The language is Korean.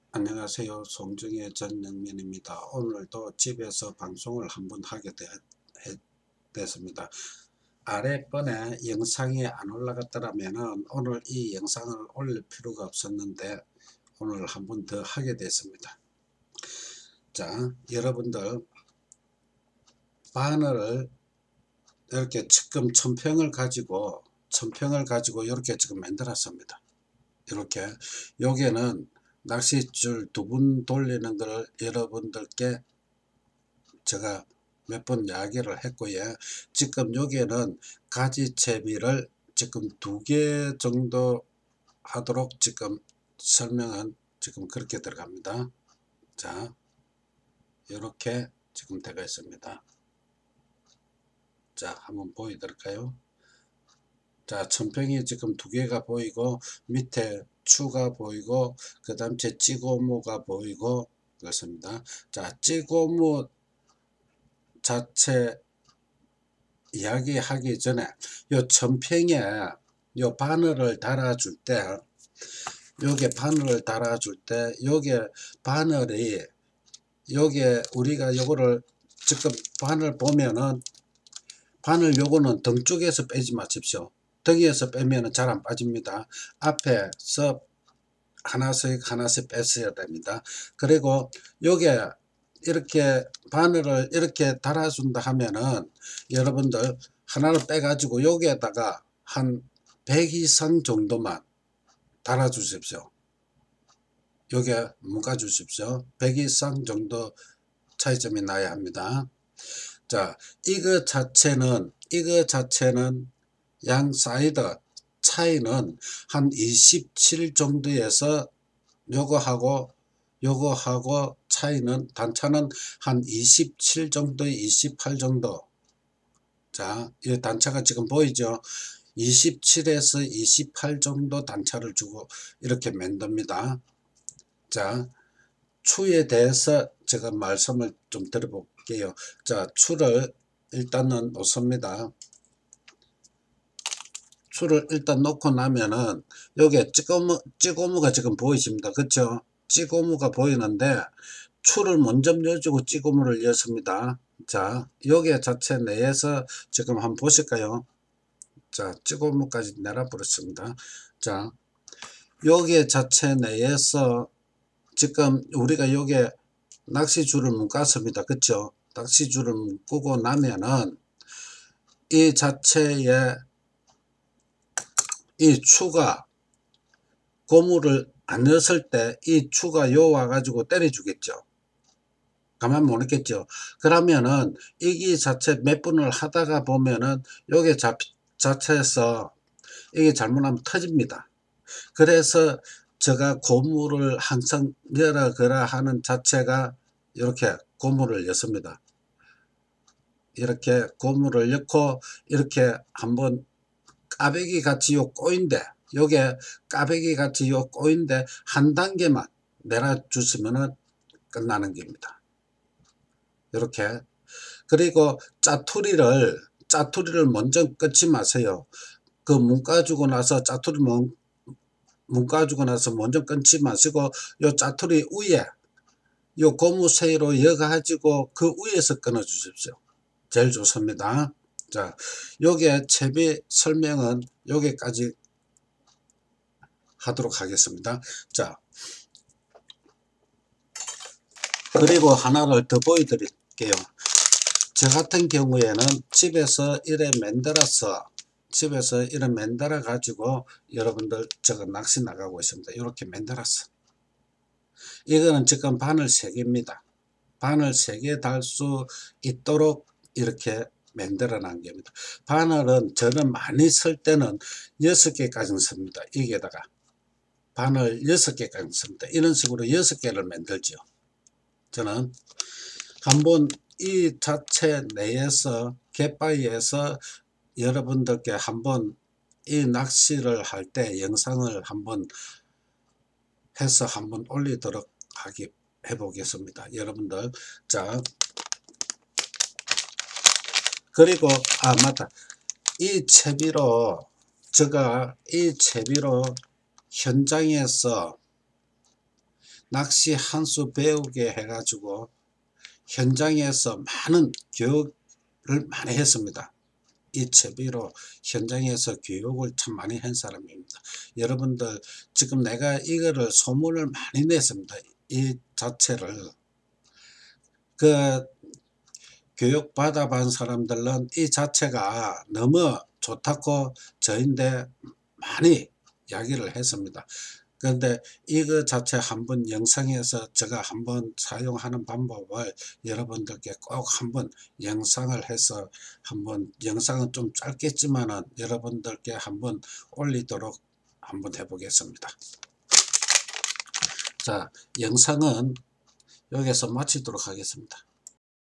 안녕하세요. 송정의 전영민입니다. 오늘도 집에서 방송을 한번 하게 됐습니다. 아랫번에 영상이 안 올라갔더라면 오늘 이 영상을 올릴 필요가 없었는데 오늘 한번 더 하게 됐습니다. 자, 여러분들 바늘을 이렇게 지금 천평을 가지고 이렇게 지금 만들었습니다. 이렇게 여기는 낚싯줄 2번 돌리는 걸 여러분들께 제가 몇 번 이야기를 했고요. 지금 여기에는 가지채비를 지금 2개 정도 하도록 지금 설명은 지금 그렇게 들어갑니다. 자, 이렇게 지금 되어 있습니다. 자, 한번 보여드릴까요? 자, 천평이 지금 2개가 보이고 밑에 추가 보이고 그 다음 찌고무가 보이고 그렇습니다. 자, 찌고무 자체 이야기하기 전에 요 천평에 요 바늘을 달아줄 때 요게 바늘을 달아줄 때 요게 바늘이 요게 우리가 요거를 지금 바늘 보면은 바늘 요거는 등 쪽에서 빼지 마십시오. 등에서 빼면은 잘 안 빠집니다. 앞에서 하나씩 뺐어야 됩니다. 그리고 요게 이렇게 바늘을 이렇게 달아준다 하면은 여러분들 하나를 빼가지고 여기에다가 한 100 이상 정도만 달아 주십시오. 여기에 묶어 주십시오. 100 이상 정도 차이점이 나야 합니다. 자, 이거 자체는 양 사이드 차이는 한 27 정도에서 요거하고 차이는 단차는 한 27 정도 28 정도. 자, 이 단차가 지금 보이죠? 27에서 28 정도 단차를 주고 이렇게 만듭니다. 자, 추에 대해서 제가 말씀을 좀 드려볼게요. 자, 추를 일단은 놓습니다. 추를 일단 놓고 나면은 여기에 찌고무가 지금 보이십니다. 그렇죠? 찌고무가 보이는데 추를 먼저 넣어주고 찌고무를 넣습니다. 자, 여기 자체 내에서 지금 한번 보실까요? 자, 찌고무까지 내려버렸습니다. 자, 여기 자체 내에서 지금 우리가 여기에 낚시줄을 묶었습니다. 그렇죠? 낚시줄을 묶고 나면은 이 자체에 이 추가 고무를 안 넣었을 때 이 추가 요 와가지고 때려주겠죠. 가만 못 있겠죠. 그러면은 이게 자체 몇 분을 하다가 보면은 요게 자체에서 이게 잘못하면 터집니다. 그래서 제가 고무를 항상 열어 거라 하는 자체가 이렇게 고무를 였습니다. 이렇게 고무를 넣고 이렇게 한번 까베기 같이 요 꼬인데 요게 까베기 같이 요 꼬인데 한 단계만 내려주시면은 끝나는 겁니다. 이렇게. 그리고 짜투리를 먼저 끊지 마세요. 그 묶어주고 나서 짜투리 묶어주고 나서 먼저 끊지 마시고 요 짜투리 위에 요 고무 세로 이어가지고 그 위에서 끊어 주십시오. 제일 좋습니다. 자, 요게 채비 설명은 여기까지 하도록 하겠습니다. 자, 그리고 하나를 더 보여드릴게요. 저 같은 경우에는 집에서 이래 만들어 가지고 여러분들 저거 낚시 나가고 있습니다. 이렇게 만들었어. 이거는 지금 바늘 3개입니다. 바늘 3개 달 수 있도록 이렇게 만들어 놓은 겁니다. 바늘은 저는 많이 쓸 때는 6개까지 씁니다. 여기에다가 바늘 6개까지 씁니다. 이런 식으로 6개를 만들죠. 저는 한번 이 자체 내에서 갯바위에서 여러분들께 한번 이 낚시를 할 때 영상을 한번 해서 한번 올리도록 해보겠습니다. 여러분들. 자, 그리고 맞다. 이 채비로 제가 현장에서 낚시 한 수 배우게 해가지고 현장에서 많은 교육을 많이 했습니다. 이 채비로 현장에서 교육을 참 많이 한 사람입니다. 여러분들 지금 내가 이거를 소문을 많이 냈습니다. 이 자체를 그 교육 받아본 사람들은 이 자체가 너무 좋다고 저인데 많이 이야기를 했습니다. 그런데 이거 자체 한번 영상에서 제가 한번 사용하는 방법을 여러분들께 꼭 한번 영상을 해서 한번 영상은 좀 짧겠지만은 여러분들께 한번 올리도록 한번 해보겠습니다. 자, 영상은 여기서 마치도록 하겠습니다.